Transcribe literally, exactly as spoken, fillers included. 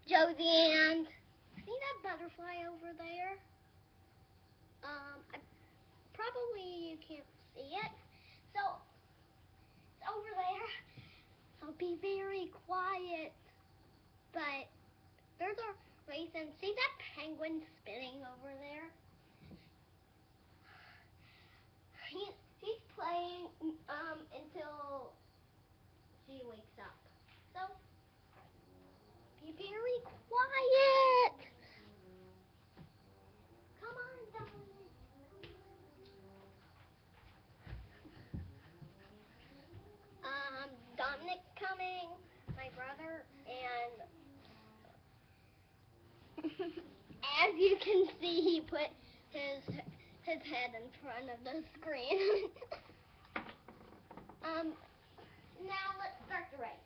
Josie, and see that butterfly over there? Um, I, probably you can't see it. So, it's over there. So be very quiet. But there's a reason. See that penguin spinning over there? He, he's playing um until she wakes up. So be very quiet. Come on, darling. Um, Dominic's coming, my brother, and as you can see, he put his his head in front of the screen. um, now let's start the race.